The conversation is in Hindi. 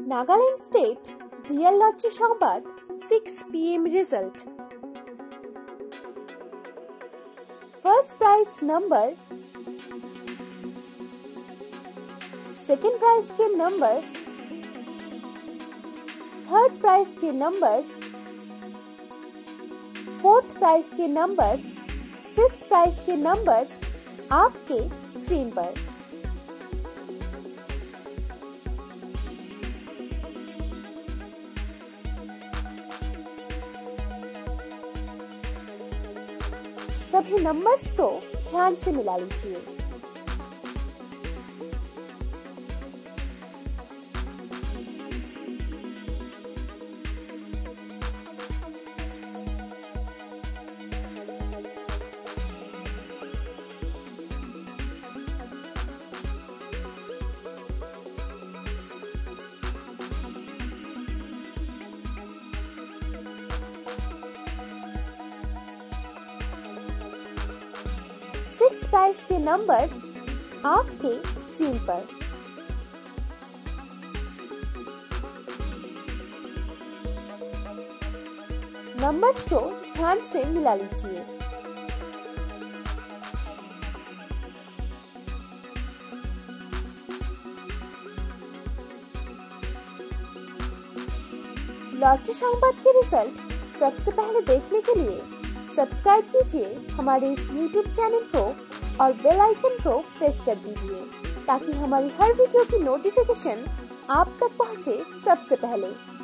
Nagaland State DL Lottery Sambad 6 PM result. First prize number, second prize के numbers, third prize के numbers, fourth prize के numbers, fifth prize के numbers आपके स्क्रीन पर। सभी नंबर्स को ध्यान से मिला लीजिए। सिक्स प्राइज के नंबर्स आपके स्क्रीन पर। नंबर्स को ध्यान से मिला लीजिए। लॉटरी संवाद के रिजल्ट सबसे पहले देखने के लिए सब्सक्राइब कीजिए हमारे इस YouTube चैनल को और बेल आइकन को प्रेस कर दीजिए ताकि हमारी हर वीडियो की नोटिफिकेशन आप तक पहुंचे सबसे पहले।